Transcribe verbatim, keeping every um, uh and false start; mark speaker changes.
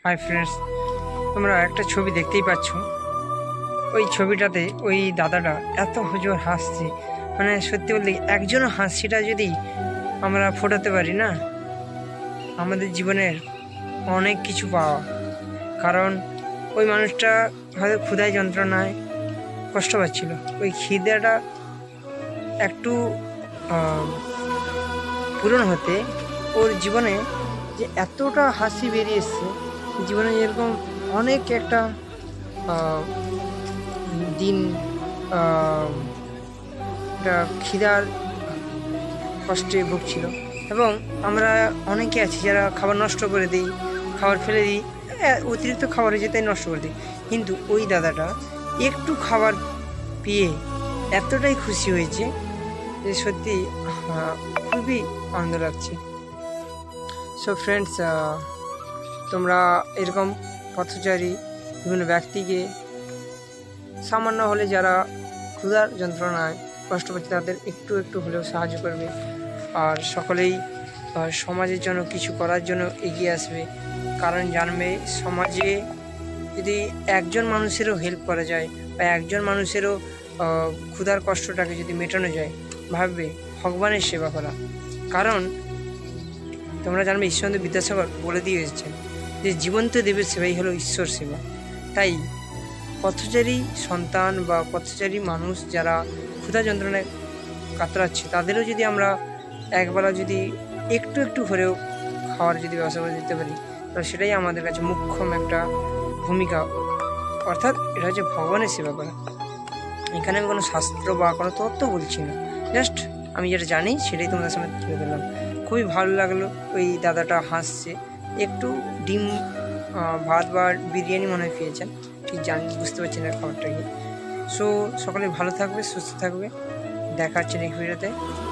Speaker 1: Hi friends, তোমরা একটা ছবি দেখতেই পাচ্ছ। ওই ছবিটাতে ওই দাদাটা এত হুজুর হাসছে, মানে সত্যি বলতে একজনও হাসিটা যদি আমরা ফোটাতে পারি না, আমাদের জীবনের অনেক কিছু পাওয়া। কারণ ওই মানুষটা হয়তো ক্ষুধায় যন্ত্রণায় কষ্ট পাচ্ছিল, ওই খিদেটা একটু পূরণ হতে ওর জীবনে যে এতটা হাসি বেরিয়ে এসছে, জীবনে এরকম অনেক একটা দিন একটা খিদার কষ্টে ভুগছিল। এবং আমরা অনেকে আছি যারা খাবার নষ্ট করে দিই, খাবার ফেলে দিই, অতিরিক্ত খাবার হয়ে যেতে নষ্ট করে দিই। কিন্তু ওই দাদাটা একটু খাবার পেয়ে এতটাই খুশি হয়েছে যে সত্যি খুবই আনন্দ লাগছে। সো ফ্রেন্ডস, তোমরা এরকম পথচারী বিভিন্ন ব্যক্তিকে সামান্য হলে যারা ক্ষুধার যন্ত্রণায় কষ্ট পাচ্ছে তাদের একটু একটু হলেও সাহায্য করবে, আর সকলেই সমাজের জন্য কিছু করার জন্য এগিয়ে আসবে। কারণ জানবে, সমাজে যদি একজন মানুষেরও হেল্প করা যায় বা একজন মানুষেরও ক্ষুধার কষ্টটাকে যদি মেটানো যায়, ভাববে ভগবানের সেবা করা। কারণ তোমরা জানবে, ঈশ্বরচন্দ্র বিদ্যাসাগর বলে দিয়ে এসেছেন যে জীবন্ত দেবের সেবাই হলো ঈশ্বর সেবা। তাই পথচারী সন্তান বা পথচারী মানুষ যারা ক্ষুধা যন্ত্রণায় কাতরাচ্ছে, তাদেরও যদি আমরা একবেলা যদি একটু একটু হলেও খাওয়ার যদি ব্যবস্থা করে দিতে পারি, তাহলে সেটাই আমাদের কাছে মুখ্যম একটা ভূমিকা। অর্থাৎ এটা হচ্ছে ভগবানের সেবা করা। এখানে আমি কোনো শাস্ত্র বা কোনো তত্ত্ব বলছি না, জাস্ট আমি যেটা জানি সেটাই তোমাদের সামনে তুলে ধরলাম। খুবই ভালো লাগলো, ওই দাদাটা হাসছে। একটু ডিম ভাত বা বিরিয়ানি মনে হয় পেয়েছেন, ঠিক জানি বুঝতে পারছি না খাবারটা কি। সো সকলে ভালো থাকবে, সুস্থ থাকবে, দেখা হচ্ছে নেক্সট ভিডিওতে।